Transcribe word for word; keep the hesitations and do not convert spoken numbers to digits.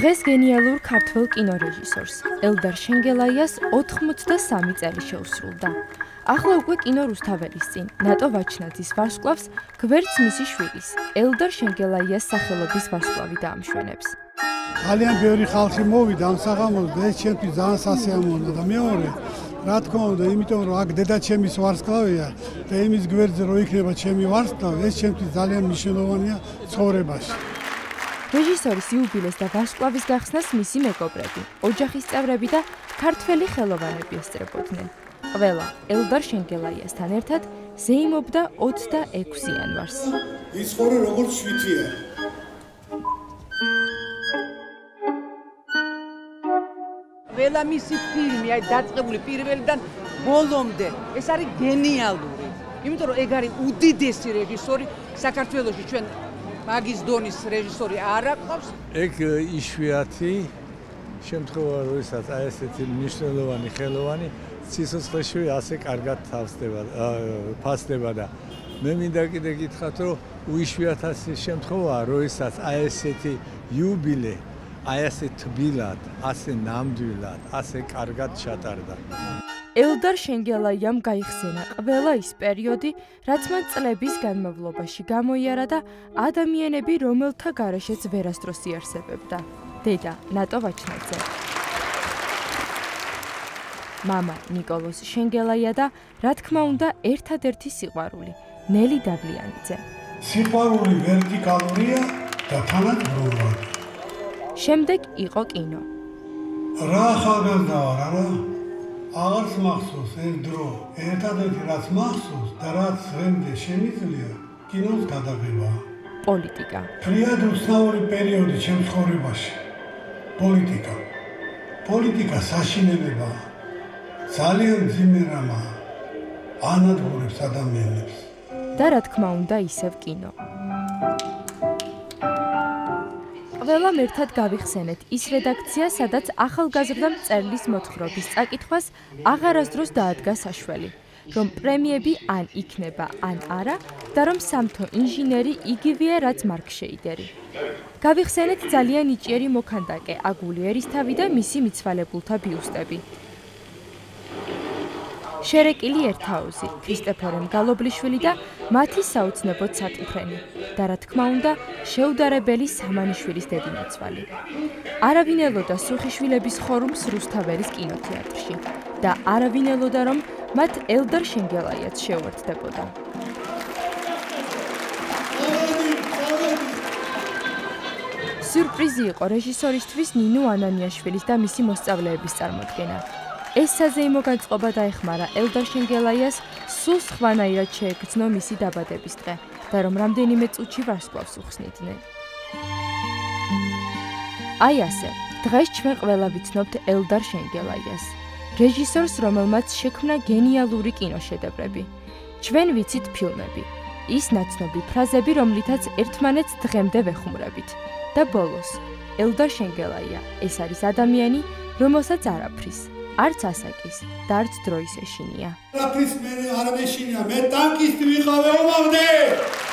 დღეს გენიალურ ქართველ კინორეჟისორს ელდარ შენგელაიას ოთხმოცდასამი წელი შეუსრულდა. ახლა უკვე კინო რუსთაველის წინ ნატო ვაჩნაძის ვარსკვლავს გვერდს მისი შვილის ელდარ შენგელაიას სახელობის ვარსკვლავი დაამშვენებს. ძალიან ბევრი ხალხი მოვიდა ამ საღამოს და ეს ჩემთვის ძალიან სასიამოვნოა და მეორე რა თქმა უნდა, იმიტომ რომ აქ დედაჩემის ვარსკვლავია და იმის გვერდზე რო იქნება ჩემი ვარსკვლავი, ეს ჩემთვის ძალიან მნიშვნელოვანია ცხოვრებაში. რეჟისორის იუბილეს და ვარსკვლავის გახსნას მისი მეგობრები, ოჯახის წევრები და ქართველი ხელოვანები ესწრებოდნენ. ყველა ელდარ შენგელაიასთან ერთად ზეიმობდა ოცდაექვსი იანვარს. იცხოვრე როგორც შვიდია. ყველა მისი ფილმი აი დაწყებული პირველიდან ბოლომდე ეს არის გენიალური. იმიტომ რომ ეგ არის უდიდესი რეჟისორი საქართველოში ჩვენ მაგის დონის რეჟისორი არ აქვს. ეგ იშვიათი შემთხვევა როდესაც აი ესეთი მნიშვნელოვანი ხელოვანი სიცოცხლეში ასე კარგად თავსდება ფასდება და მე მინდა კიდე გითხრათ რომ უიშვიათესი შემთხვევაა როდესაც აი ესეთი იუბილე აი ასე თბილად, ასე ნამდვილად, ასე კარგად ჩატარდა. ელდარ შენგელაიამ გაიხსენა ყველა ის პერიოდი, რაც მან წლების განმავლობაში გამოიარა და ადამიანები, რომელთა გარეშეც ვერასდროს იარსებებდა. დედა ნატო ვაჩნაძე, მამა ნიკოლოზ შენგელაია და რა თქმა უნდა, ერთადერთი სიყვარული ნელი დავლიანიძე. სიყვარული ვერტიკალურია და თანადგმრობი. შემდეგ იყო კინო. რა ახალგაზრდა ვარ, არა? აღარც მახსოვს ეს დრო. ერთადერთი რაც მახსოვს და რაც დღემდე შემიძლია, კინოს გადაღებაა. პოლიტიკა. ფრიად უცნაური პერიოდი ჩემს ცხოვრებაში. პოლიტიკა. პოლიტიკა საშინელებაა. ძალიან მძიმე რამაა. ანადგურებს ადამიანებს. და რა თქმა უნდა, ისევ კინო. ყველამ ერთად გავიხსენეთ ის რედაქცია, სადაც ახალგაზრდა მწერლის მოთხრობის წაკითხვას აღარასდროს დაადგა საშველი, რომ პრემიები ან იქნება, ან არა, და რომ სამთო ინჟინერი იგივეა, რაც მარკ შეიდერი. გავიხსენეთ ძალიან ნიჭიერი მოქანდაკე აგული ერისთავი და მისი მიცვალებულთა ბიუსტები. შერეკილი ერთაოზი, ქრისტეფორე მგალობლიშვილი და მათი საოცნებოდ სატმფრენი და რა თქმა უნდა, შეუდარებელი სამანიშვილის დედინაცვალი. არავინ ელოდა სუხიშვილების ხორუმს რუსთაველის კინოთეატრში და არავინ ელოდა, რომ მათ ელდარ შენგელაიაც შეუერთდებოდა. სიურპრიზი იყო რეჟისორისთვის ნინო ანანიაშვილის და მისი მოსწავლეების წარმოდგენა. ეს საზეიმო განწყობა დაეხმარა ელდარ შენგელაიას სულ სხვანაირად შეეგრძნო მისი დაბადების დღე და რომ რამდენიმე წუთში ვარსკვლავს უხსნიდნენ. აი ასე, დღეს ჩვენ ყველა ვიცნობთ ელდარ შენგელაიას, რეჟისორს, რომელმაც შექმნა გენიალური კინოშედევრები. ჩვენ ვიცით ფილმები, ის ნაცნობი ფრაზები, რომლითაც ერთმანეთს დღემდე ვეხუმრებით. და ბოლოს, ელდარ შენგელაია, ეს არის ადამიანი, რომელსაც არაფრის არც ასაკის და არც დროის ეშინია. არაფრის მე არ მეშინია, მე ტანკისტი ვიყავი ომამდე.